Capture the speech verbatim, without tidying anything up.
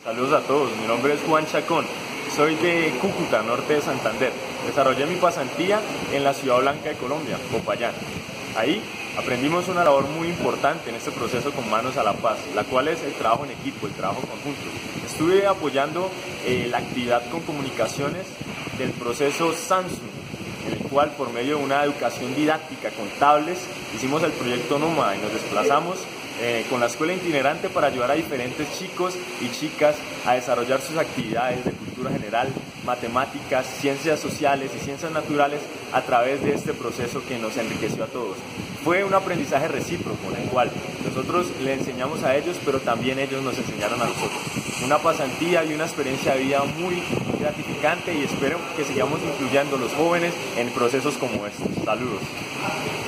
Saludos a todos, mi nombre es Juan Chacón, soy de Cúcuta, norte de Santander. Desarrollé mi pasantía en la Ciudad Blanca de Colombia, Popayán. Ahí aprendimos una labor muy importante en este proceso con Manos a la Paz, la cual es el trabajo en equipo, el trabajo conjunto. Estuve apoyando eh, la actividad con comunicaciones del proceso Samsung, en el cual por medio de una educación didáctica con tablets hicimos el proyecto Nómada y nos desplazamos eh, con la escuela itinerante para ayudar a diferentes chicos y chicas a desarrollar sus actividades de cultura general, matemáticas, ciencias sociales y ciencias naturales a través de este proceso que nos enriqueció a todos. Fue un aprendizaje recíproco en el cual nosotros le enseñamos a ellos, pero también ellos nos enseñaron a nosotros. Una pasantía y una experiencia de vida muy gratificante y espero que sigamos incluyendo a los jóvenes en procesos como estos. Saludos.